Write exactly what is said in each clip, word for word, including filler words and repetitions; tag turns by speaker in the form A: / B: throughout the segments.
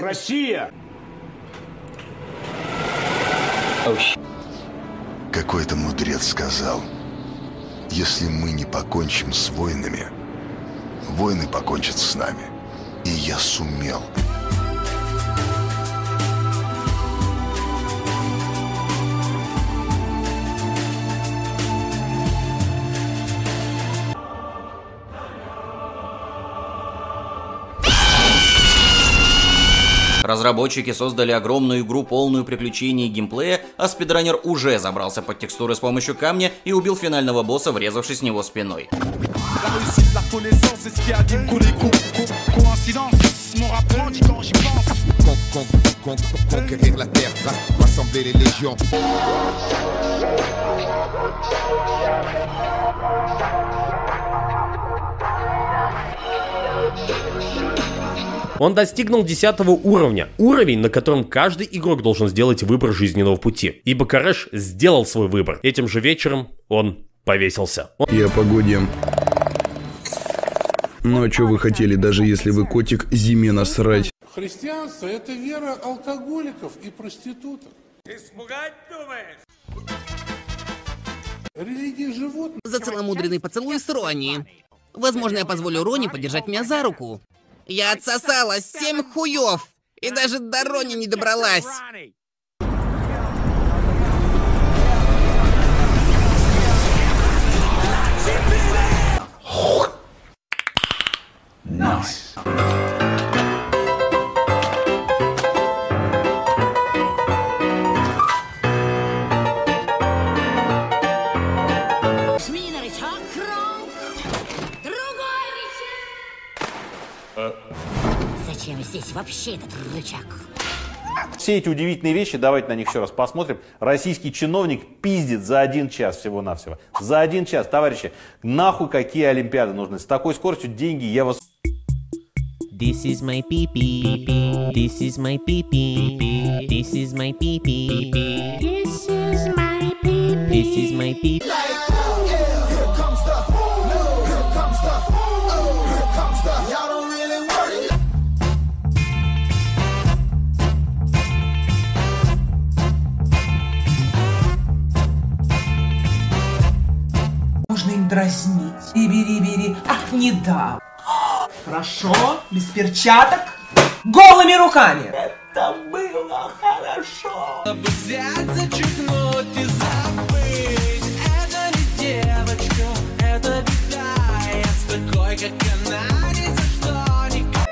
A: Россия!
B: Какой-то мудрец сказал, если мы не покончим с войнами, войны покончат с нами. И я сумел.
C: Разработчики создали огромную игру, полную приключений и геймплея, а спидранер уже забрался под текстуры с помощью камня и убил финального босса, врезавшись в него спиной.
D: Он достигнул десятого уровня, уровень, на котором каждый игрок должен сделать выбор жизненного пути. И Бакареш сделал свой выбор. Этим же вечером он повесился.
E: И о погоде. Ну а что вы хотели, даже если вы котик, зиме насрать?
F: Христианство — это вера алкоголиков и проституток.
A: Испугать думаешь?
F: Религия животных.
G: За целомудренный поцелуй с Рони. Возможно, я позволю Рони подержать меня за руку. Я отсосала семь хуев, и даже до Рони не добралась.
A: Nice.
H: Зачем здесь вообще этот рычаг?
I: Все эти удивительные вещи, давайте на них еще раз посмотрим. Российский чиновник пиздит за один час всего-навсего. За один час, товарищи, нахуй какие олимпиады нужны? С такой скоростью деньги, я вас...
J: This is my pee-pee. This is my pee-pee. This is my pee-pee. This is my pee-pee. This is my pee-pee.
K: Можно им дразнить. И бери-бери. Ах, не дам. Хорошо, без перчаток, голыми руками. Это было хорошо.
L: Взять, зачеркнуть и забыть. Это не девочка, это беда. Я с такой, как она, ни за что никак.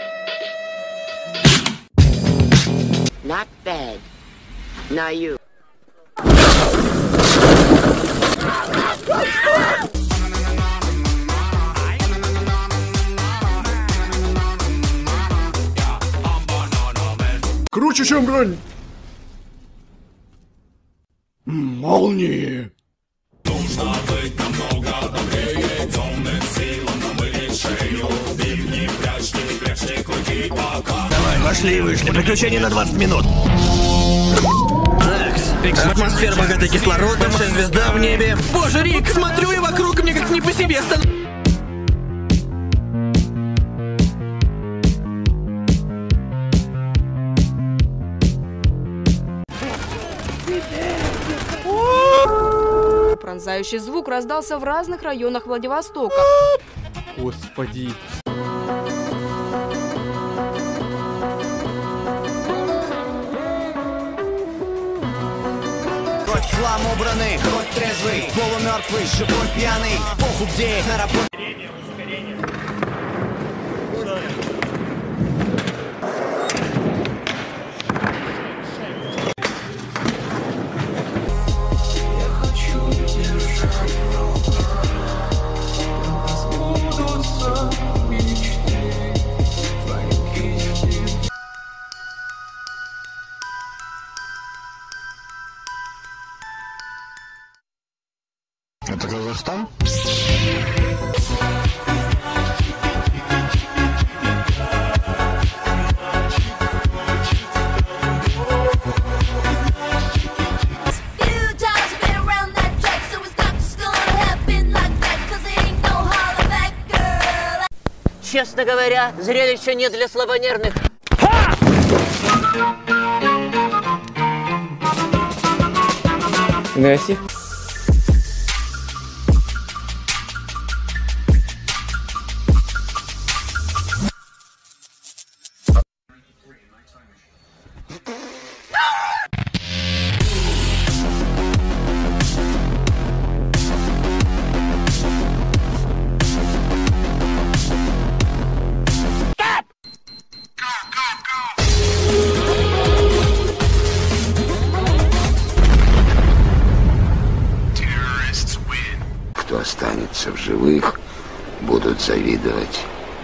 H: Not bad. Now you.
E: Круче, чем бронь! Молнии!
L: Нужно быть намного добрее, темным силам намылить шею. Бивни, прячьте, прячьте клыки пока.
M: Давай, вошли и вышли. Приключения на двадцать минут. Так, атмосфера богата кислородом, вся звезда в небе.
L: Боже, Рик, смотрю и вокруг мне как не по себе становится.
N: Пронзающий звук раздался в разных районах Владивостока.
O: Господи.
M: Хоть в хлам убранный, хоть трезвый, полумертвый, живой, пьяный, похуй где на работе.
B: Это Казахстан?
H: Честно говоря, зрелище не для слабонервных.
O: Здрасте.
P: Кто останется в живых, будут завидовать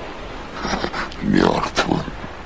P: мертвым.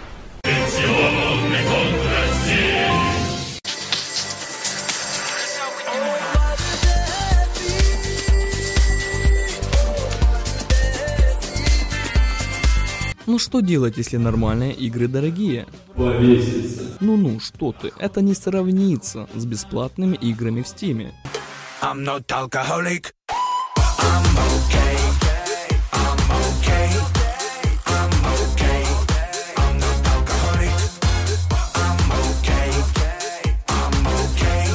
Q: Ну что делать, если нормальные игры дорогие?
R: Повеситься.
Q: Ну-ну, что ты, это не сравнится с бесплатными играми в Стиме.
L: I'm not alcoholic. I'm okay. I'm okay. I'm okay. I'm not alcoholic. I'm okay. I'm okay.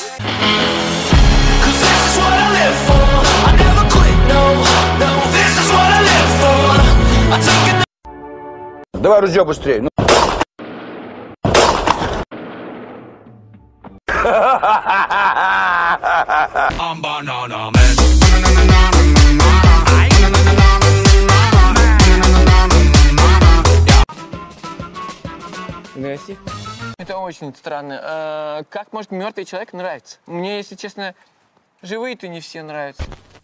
L: 'Cause this is what I live for. I never quit, no. No, this is what I live for. I take it.
S: Давай ружье быстрее. Ну.
L: I'm banana man.
O: Здрасте.
T: Это очень странно. А, как может мертвый человек нравиться? Мне, если честно, живые-то не все нравятся.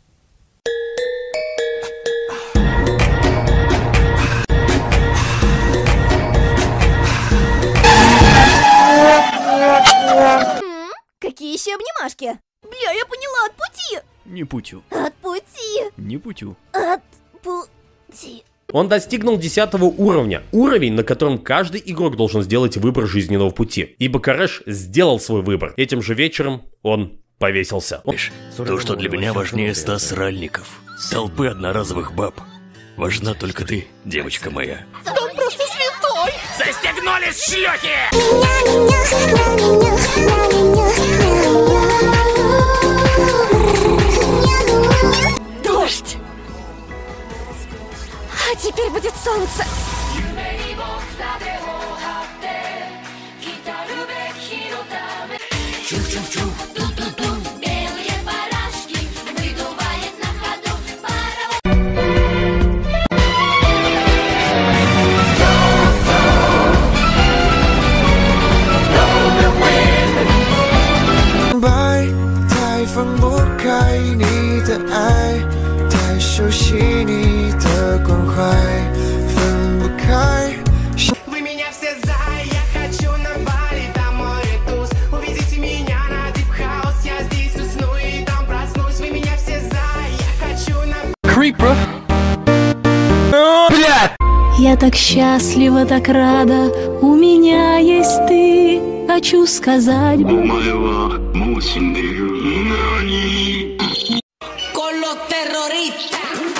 U: Какие еще обнимашки? Бля, я поняла, от пути!
D: Не путю.
U: От пути!
D: Не путю.
U: От пути.
D: Он достигнул десятого уровня. Уровень, на котором каждый игрок должен сделать выбор жизненного пути. Ибо Корэш сделал свой выбор. Этим же вечером он повесился.
V: То, что для меня важнее ста сральников, толпы одноразовых баб. Важна только ты, девочка моя.
U: Да он просто святой!
L: Застегнулись, шлюхи!
U: Дождь! А теперь будет солнце!
L: Чух-чух-чух, ту-ту-ту. Белые барашки выдувает на ходу паровоз. Бай, 太分不开你的爱，太熟悉你的关怀，分不开。Вы меня все за, я хочу на Бали, там море туз. Увезите меня на Deep House, я здесь усну и там проснусь. Вы меня все за, я хочу на...
J: Creep, bro. Я так счастлива, так рада, у меня есть ты. Хочу сказать...
L: Con los terroristas.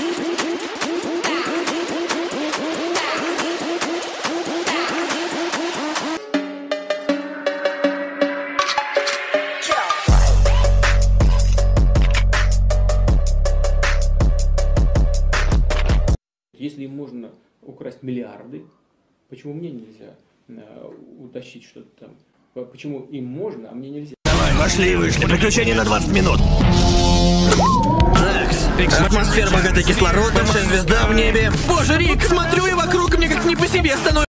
O: Если им можно украсть миллиарды, почему мне нельзя э, утащить что-то там? Почему им можно, а мне нельзя?
V: Давай, пошли и вышли. Приключения на двадцать минут. Атмосфера богата кислородом, звезда в небе.
L: Боже, Рик, смотрю и вокруг мне как не по себе становится.